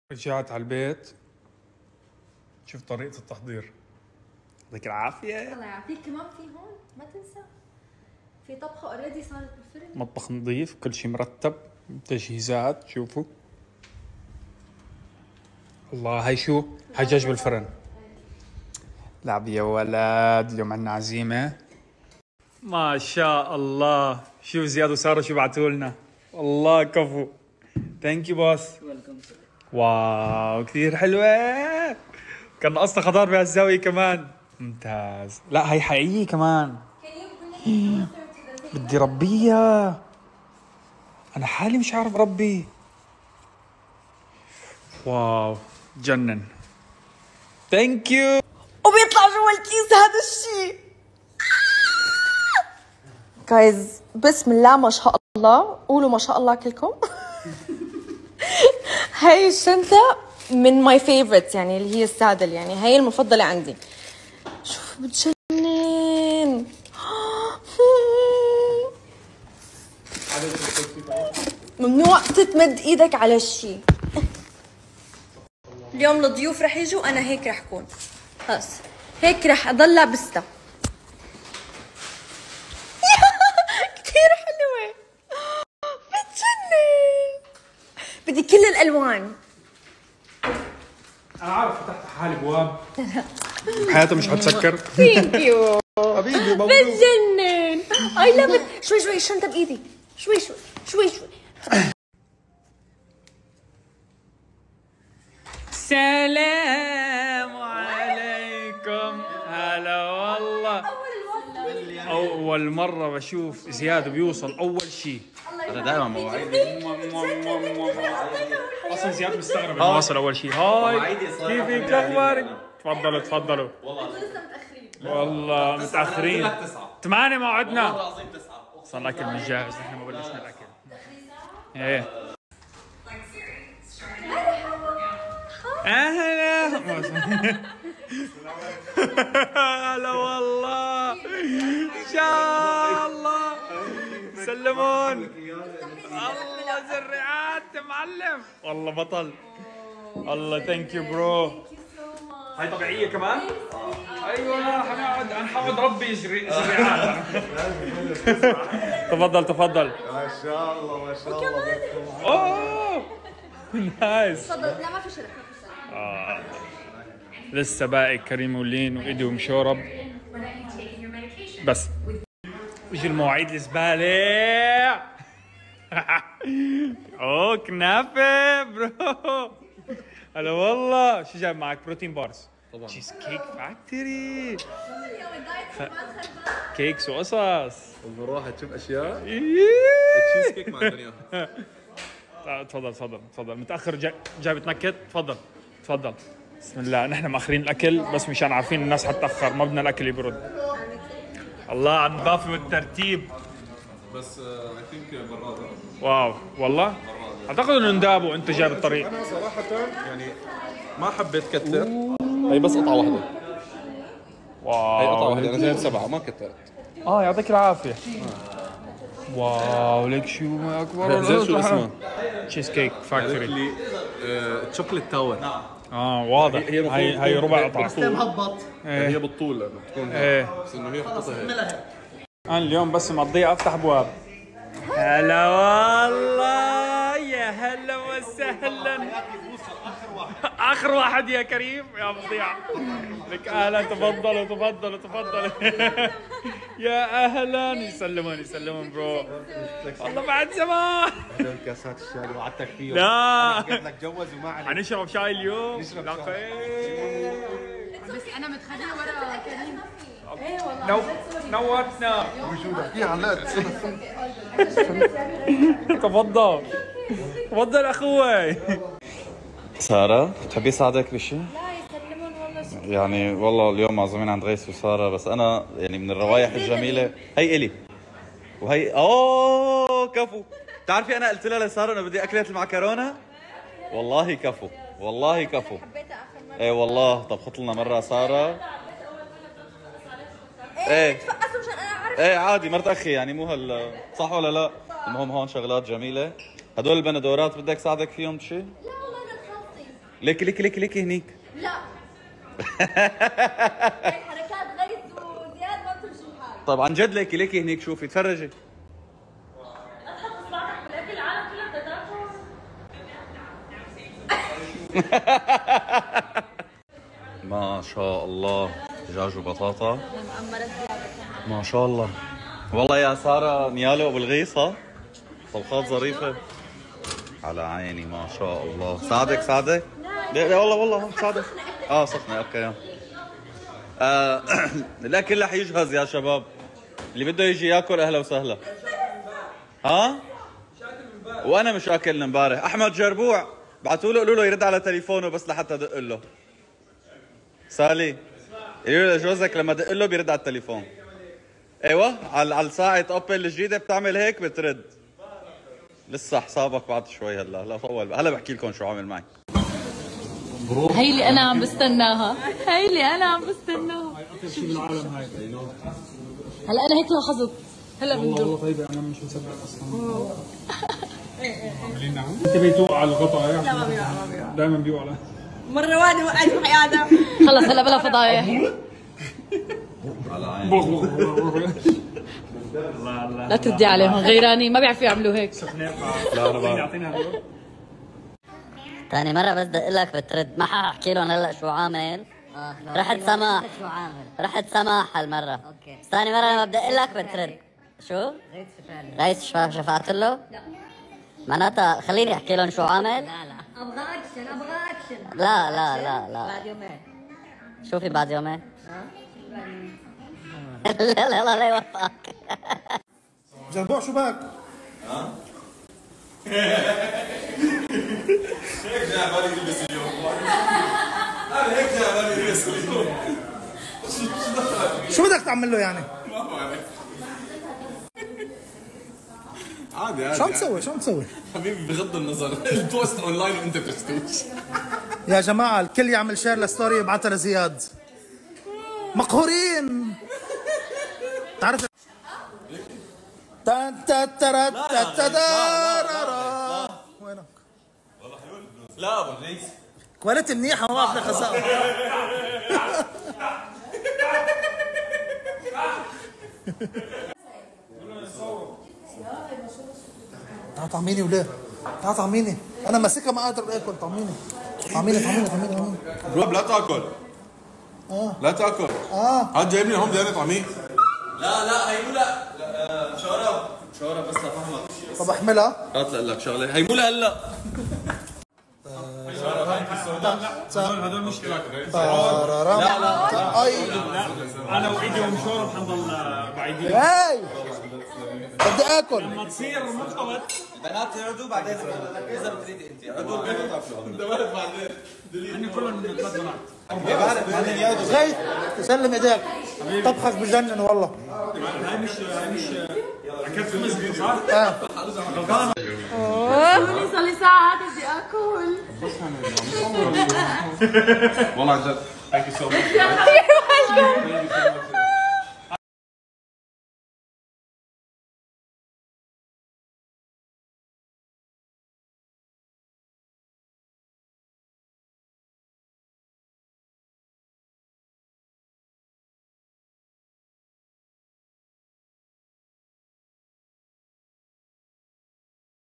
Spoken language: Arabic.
رجعت على البيت، شوف طريقة التحضير. يعطيك العافية. الله يعافيك. كمان في هون ما تنسى في طبخة اوريدي صارت بالفرن. مطبخ نظيف، كل شيء مرتب، تجهيزات. شوفوا الله، هاي شو؟ هاي دجاج بالفرن. لعب يا ولد، اليوم عندنا عزيمة. ما شاء الله، شوف زياد وسارة شو بعثوا لنا. والله كفو. ثانك يو بوس. واو كثير حلوة. كان ناقصنا خضار بهالزاوية كمان. ممتاز. لا هي حقيقية كمان. بدي ربيها. أنا حالي مش عارف ربي. واو جنن. ثانك يو. وبيطلع جوا الكيس هذا الشيء. جايز بسم الله ما شاء الله، قولوا ما شاء الله كلكم. هاي الشنطة من ماي فيفورتس، يعني اللي هي السادل، يعني هاي المفضلة عندي. شوف بتجنن. ممنوع تتمد ايدك على الشيء. اليوم الضيوف رح يجوا، انا هيك رح كون خلص، هيك رح اضل لابستا. كثير حلوة، بتجنن. بدي كل الالوان. أنا عارف فتحت حالي ابواب حياتي مش حتسكر. ثانك يو حبيبي مبروك. بتجنن. اي لاف ات. شوي شوي الشنطة بايدي، شوي شوي شوي شوي. السلام عليكم. هلا والله. أول مرة بشوف زياد بيوصل أول شيء. أنا دائما مواعيدي. أصلا زياد مستغرب إنه واصل أول شيء. هاي كيفك أخبارك؟ تفضلوا تفضلوا. والله متأخرين. 8 موعدنا. والله العظيم 9. صار الأكل مش جاهز، نحن ما بلشنا الأكل. إيه. أهلا. هلا والله. إن شاء الله. سلمون. الله زرعات معلم. والله بطل. الله ثانك يو برو. هاي طبيعية كمان؟ ايوه حنقعد ربي زرعات. تفضل تفضل. ما شاء الله ما شاء الله. اوه نايس. تفضل. لا ما في شرح. لسه باقي كريم ولين وايدي ومشورب بس. وش المواعيد الزبالة. اوه كنافة برو. هلا والله. شو جايب معك؟ بروتين بارز طبعا. تشيز كيك فاكتوري. كيكس وقصص. بنروح تشوف اشياء. تشيز تشيز كيك مع الدنيا. تفضل تفضل تفضل. متاخر جاي بتنكت. تفضل تفضل. بسم الله. نحن مأخرين الاكل بس مشان عارفين الناس حتأخر، ما بدنا الاكل يبرد. الله على النظافه والترتيب. بس اي ثينك براد. واو والله. اعتقد انه ندابوا انت جايب الطريق. انا صراحه يعني ما حبيت كتر. هي بس قطعه واحده. واو هي قطعه واحده، انا جايب 7 ما كترت. يعطيك العافيه. واو ليك شو ما اكبر. زين شو اسمها؟ تشيز كيك فاكتوري. لي تشوكلت تاور. واضح. هي ربع قطعه. مهبط. هي بالطول لانه بتكون بس انه هي خطتها هيك. انا اليوم بس مقضيها افتح ابواب. هلا والله. يا هلا وسهلا. اخر واحد يا كريم يا مضيع. لك اهلا. تفضلوا تفضلوا تفضلوا. يا اهلا. يسلمون يسلمون برو. والله بعد زمان. هذول كاسات الشاي وعدتك فيهم. لا قلت لك جوز وما عليك. حنشرب شاي اليوم. نشرب شاي. بس انا متخليه ورا كريم. نورتنا. في علقت. تفضل تفضل اخوي. سارة بتحبي ساعدك بشيء؟ لا يسلمون والله. يعني والله اليوم معزومين عند غيث وسارة، بس أنا يعني من الروايح الجميلة هي إلي وهي كفو. بتعرفي أنا قلت لها لسارة إنه بدي أكلة المعكرونة؟ والله كفو والله كفو. حبيتها اخر مره. إيه والله. طب خط لنا مرة سارة. إيه تفقسوا مشان انا اعرف. إيه عادي مرت أخي، يعني مو صح ولا لا؟ المهم هون شغلات جميلة. هدول البندورات بدك ساعدك فيهم بشيء؟ لا والله انا خلصي. ليكي ليكي ليكي ليكي هنيك. لا هاي حركات غيث وزياد ما بتمشي بحالي. طب عن جد ليكي ليكي هنيك شوفي تفرجي. اضحك اصبعك بالاكل العالم كلها بدها تاكل. ما شاء الله دجاج وبطاطا ما شاء الله. والله يا سارة نيالو ابو الغيص ها طبخات ظريفة على عيني ما شاء الله. ساعدك ساعدك؟ لا والله ساعدك. سخنة اوكي. الاكل رح يجهز يا شباب، اللي بده يجي ياكل اهلا وسهلا. ها؟ وانا مش اكل امبارح. احمد جربوع بعثوا له قولوا له يرد على تليفونه بس لحتى ادق له. سالي قولوا له لجوزك لما دق له بيرد على التليفون. ايوه على ساعة اوبل الجديدة بتعمل هيك بترد. لسه حسابك بعد شوي. هلا طول هلا بحكي لكم شو عامل معي. هي اللي انا عم بستناها، هي اللي انا عم بستناها. اطيب شيء بالعالم هاي. هلا انا هيك لاحظت. هلا والله طيبة انا مش مصدق اصلا. عاملين نعم. انت بيتوقع على الغطاء؟ لا ما بيوقع دائما بيوقع. مرة واحدة وقعت بحياتها. خلص هلا بلا فضايح. لا تردي عليهم غيراني ما بيعرفوا يعملوا هيك. لا انا بعرف. ثاني مرة بس دق لك بترد. ما حاحكي لهم هلا شو عامل. رحت سماح. رحت سماح هالمرة. اوكي. ثاني مرة لما بدق لك بترد. شو؟ غيث شفعت له؟ لا. معناتها خليني احكي لهم شو عامل؟ لا ابغى اكشن ابغى اكشن. لا بعد يومين. شوفي بعد يومين؟ لا لا يوفقك. جربوع شو بك؟ هيك جاي بالي يلبس اليوم. انا هيك جاي بالي يلبس اليوم. شو بدك تعمل له يعني؟ ما بعرف. عادي شو عم تسوي؟ شو عم تسوي؟ حبيبي بغض النظر البوست اونلاين وانت بتشتوش. يا جماعة الكل يعمل شير لستوري يبعثها لزياد. مقهورين. تعرف تن تترت تتدارا. وينك؟ والله حلو البلوز. لا ابو الغيث كواليتي منيحة ما بدي خسارة. تعال طعميني وليه؟ تعال طعميني. أنا ماسكها ما قادر آكل. طعميني طعميني. روب لا تاكل. لا تاكل. هاد جايبني هون بدي طعميه. لا هي مو لا شورب بس لفهمك. طب احملها. اطلع لك شغله هي مو لهلا. هدول مشكلة. لا اي انا وايدي ومشورب حنضل بعيدين. هاي بدي اكل. لما تصير مرتبط البنات يقعدوا بعدين اذا بتريدي انت اقعدوا البيت وتاكلوا. انت بعرف بعدين. هن كلهم ثلاث بنات. بعرف بعدين يقعدوا. غيث سلم ايديك. طبخك بجنن والله. هاي مش اكلت مزبوط صح؟ صار لي ساعات بدي اكل. والله عن جد. ثانك يو سو ماتش.